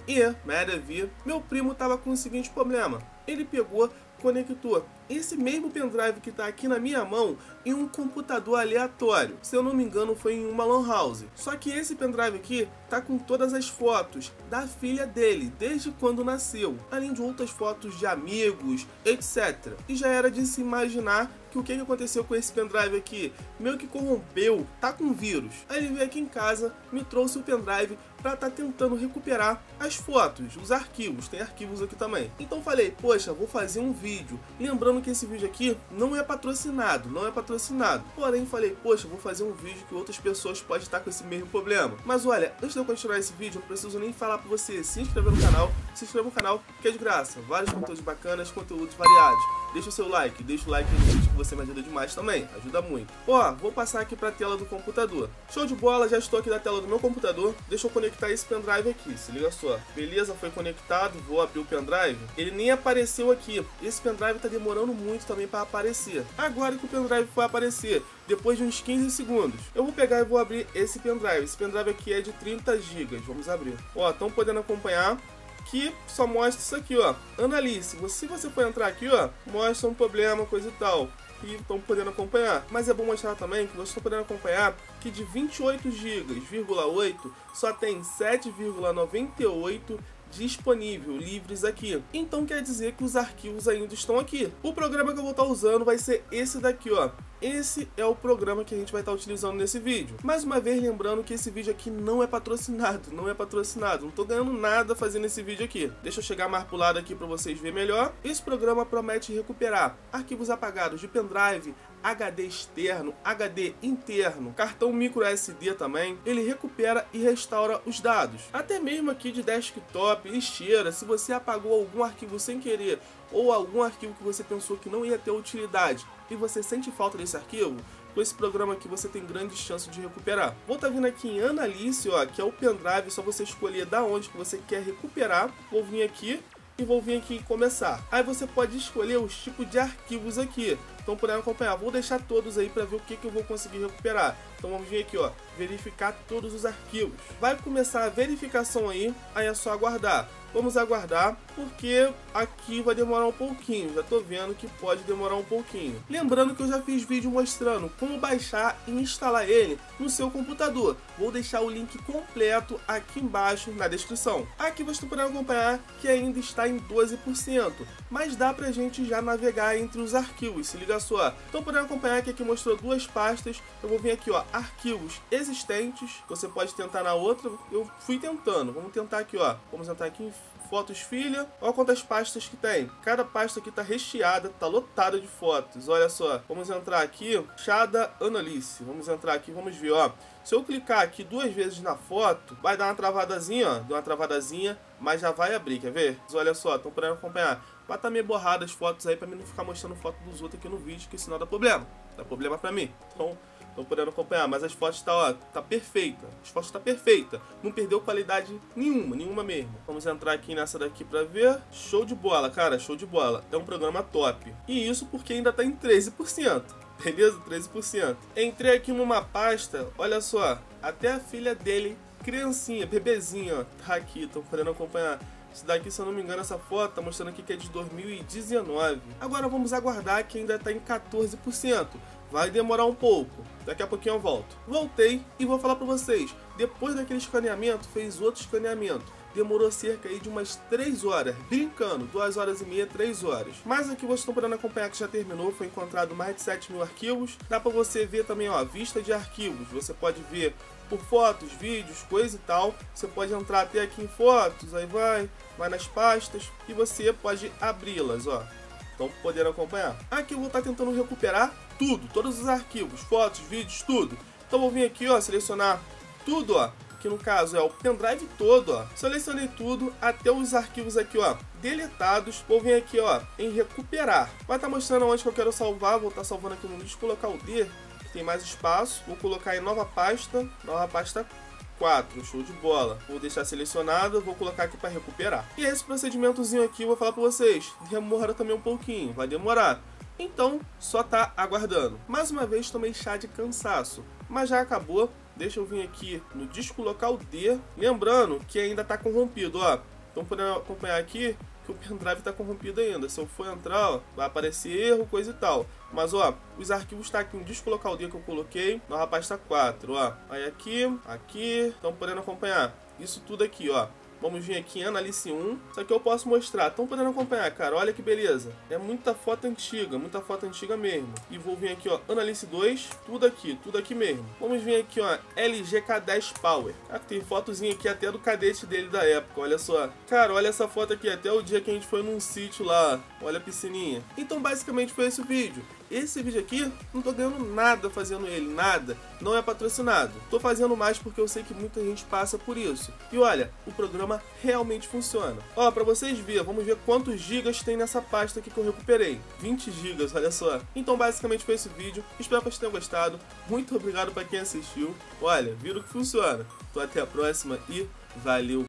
E, maravilha, meu primo tava com o seguinte problema. Ele pegou, conectou esse mesmo pendrive que está aqui na minha mão em um computador aleatório. Se eu não me engano, foi em uma lan house. Só que esse pendrive aqui tá com todas as fotos da filha dele, desde quando nasceu, além de outras fotos de amigos, etc. E já era de se imaginar que o que aconteceu com esse pendrive aqui meio que corrompeu, tá com vírus. Aí ele veio aqui em casa, me trouxe o pendrive para estar tentando recuperar as fotos, os arquivos, tem arquivos aqui também. Então falei, poxa, vou fazer um vídeo. Lembrando que esse vídeo aqui não é patrocinado, Porém falei, poxa, vou fazer um vídeo que outras pessoas podem estar com esse mesmo problema. Mas olha, antes de eu continuar esse vídeo, não preciso nem falar para você se inscrever no canal, que é de graça. Vários conteúdos bacanas, conteúdos variados. Deixa o seu like, deixa o like aí no vídeo que você me ajuda demais também, ajuda muito. Ó, vou passar aqui para a tela do computador. Show de bola, já estou aqui na tela do meu computador. Deixa eu conectar esse pendrive aqui, se liga só. Beleza, foi conectado, vou abrir o pendrive. Ele nem apareceu aqui. Esse pendrive tá demorando muito também para aparecer. Agora que o pendrive foi aparecer, depois de uns 15 segundos, eu vou pegar e vou abrir esse pendrive. Esse pendrive aqui é de 30 GB, vamos abrir. Ó, estão podendo acompanhar que só mostra isso aqui, ó. Analise. Se você for entrar aqui, ó, mostra um problema, coisa e tal. E estão podendo acompanhar. Mas é bom mostrar também que vocês estão podendo acompanhar que de 28 GB,8 só tem 7,98 disponível, livres aqui. Então quer dizer que os arquivos ainda estão aqui. O programa que eu vou estar usando vai ser esse daqui, ó. Esse é o programa que a gente vai estar utilizando nesse vídeo. Mais uma vez lembrando que esse vídeo aqui não é patrocinado, não tô ganhando nada fazendo esse vídeo aqui. Deixa eu chegar mais pro lado aqui para vocês verem melhor. Esse programa promete recuperar arquivos apagados de pendrive, HD externo, HD interno, cartão micro SD também. Ele recupera e restaura os dados. Até mesmo aqui de desktop, lixeira, se você apagou algum arquivo sem querer ou algum arquivo que você pensou que não ia ter utilidade e você sente falta desse arquivo, com esse programa aqui você tem grandes chances de recuperar. Vou estar vindo aqui em Analyse, ó, que é o pendrive, só você escolher da onde que você quer recuperar. Vou vir aqui e vou vir aqui em começar. Aí você pode escolher os tipos de arquivos aqui. Então podendo acompanhar, vou deixar todos aí para ver o que eu vou conseguir recuperar. Então vamos vir aqui, ó, verificar todos os arquivos. Vai começar a verificação aí é só aguardar. Vamos aguardar, porque aqui vai demorar um pouquinho. Já tô vendo que pode demorar um pouquinho. Lembrando que eu já fiz vídeo mostrando como baixar e instalar ele no seu computador. Vou deixar o link completo aqui embaixo na descrição. Aqui você está podendo acompanhar que ainda está em 12%, mas dá pra gente já navegar entre os arquivos, se liga só. Então podendo acompanhar que aqui mostrou duas pastas. Eu vou vir aqui, ó, arquivos existentes. Você pode tentar na outra. Eu fui tentando. Vamos tentar aqui, ó. Vamos entrar aqui em fotos filha. Olha quantas pastas que tem. Cada pasta aqui tá recheada, tá lotada de fotos. Olha só. Vamos entrar aqui, Chada Analyse. Vamos entrar aqui, vamos ver, ó. Se eu clicar aqui duas vezes na foto, vai dar uma travadazinha, ó. Deu uma travadazinha, mas já vai abrir, quer ver? Olha só, estão podendo acompanhar. Vai estar meio borrada as fotos aí pra mim não ficar mostrando foto dos outros aqui no vídeo, que senão dá problema. Dá problema pra mim. Então, estão podendo acompanhar, mas as fotos tá perfeita. As fotos tá perfeita. Não perdeu qualidade nenhuma mesmo. Vamos entrar aqui nessa daqui pra ver. Show de bola, cara, show de bola. É um programa top. E isso porque ainda tá em 13%. Beleza? 13%. Entrei aqui numa pasta, olha só. Até a filha dele, criancinha, bebezinha, ó, tá aqui. Estão podendo acompanhar. Isso daqui, se eu não me engano, essa foto tá mostrando aqui que é de 2019. Agora vamos aguardar que ainda tá em 14%. Vai demorar um pouco. Daqui a pouquinho eu volto. Voltei e vou falar pra vocês. Depois daquele escaneamento, fez outro escaneamento. Demorou cerca aí de umas 3 horas. Brincando, 2 horas e meia, 3 horas. Mas aqui vocês estão podendo acompanhar que já terminou. Foi encontrado mais de 7.000 arquivos. Dá pra você ver também, ó, vista de arquivos. Você pode ver por fotos, vídeos, coisa e tal. Você pode entrar até aqui em fotos. Aí vai nas pastas. E você pode abri-las, ó. Estão podendo acompanhar. Aqui eu vou estar tentando recuperar tudo, todos os arquivos, fotos, vídeos, tudo. Então vou vir aqui, ó, selecionar tudo, ó. Que no caso é o pendrive todo, ó. Selecionei tudo, até os arquivos aqui, ó, deletados. Vou vir aqui, ó, em recuperar. Vai estar mostrando onde que eu quero salvar. Vou estar salvando aqui no lixo, colocar o D, que tem mais espaço. Vou colocar em nova pasta 4, show de bola. Vou deixar selecionado, vou colocar aqui para recuperar. E esse procedimentozinho aqui eu vou falar para vocês, demora também um pouquinho, vai demorar. Então, só tá aguardando. Mais uma vez tomei chá de cansaço, mas já acabou. Deixa eu vir aqui no disco local D. Lembrando que ainda tá corrompido, ó. Então podendo acompanhar aqui que o pendrive está corrompido ainda. Se eu for entrar, ó, vai aparecer erro, coisa e tal. Mas ó, os arquivos tá aqui no disco local D que eu coloquei, na pasta 4, ó. Aí aqui, estão podendo acompanhar isso tudo aqui, ó. Vamos vir aqui em Analyse 1. Isso aqui eu posso mostrar. Estão podendo acompanhar, cara. Olha que beleza. É muita foto antiga mesmo. E vou vir aqui, ó, Analyse 2. Tudo aqui mesmo. Vamos vir aqui, ó, LG K10 Power. Ah, tem fotozinha aqui até do cadete dele da época, olha só. Cara, olha essa foto aqui, até o dia que a gente foi num sítio lá. Olha a piscininha. Então, basicamente foi esse o vídeo. Esse vídeo aqui, não tô ganhando nada fazendo ele, nada. Não é patrocinado. Tô fazendo mais porque eu sei que muita gente passa por isso. E olha, o programa realmente funciona. Ó, pra vocês verem, vamos ver quantos gigas tem nessa pasta aqui que eu recuperei. 20 gigas, olha só. Então basicamente foi esse vídeo. Espero que vocês tenham gostado. Muito obrigado pra quem assistiu. Olha, viram que funciona. Então até a próxima e valeu!